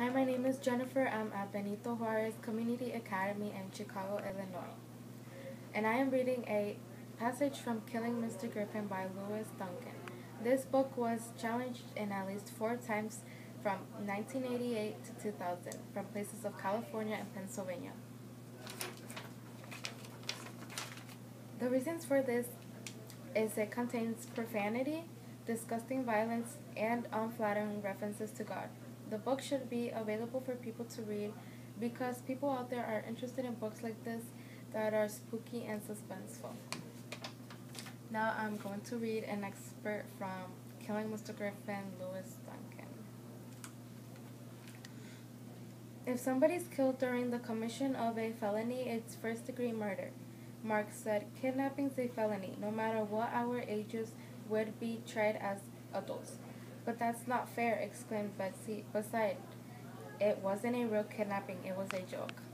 Hi, my name is Jennifer. I'm at Benito Juarez Community Academy in Chicago, Illinois. And I am reading a passage from Killing Mr. Griffin by Lewis Duncan. This book was challenged in at least 4 times from 1988 to 2000 from places of California and Pennsylvania. The reasons for this is it contains profanity, disgusting violence, and unflattering references to God. The book should be available for people to read because people out there are interested in books like this that are spooky and suspenseful. Now I'm going to read an excerpt from Killing Mr. Griffin, Lewis Duncan. If somebody's killed during the commission of a felony, it's first-degree murder. Marx said, kidnapping's a felony. No matter what our ages, would be tried as adults. But that's not fair, exclaimed Betsy. Besides, it wasn't a real kidnapping, it was a joke.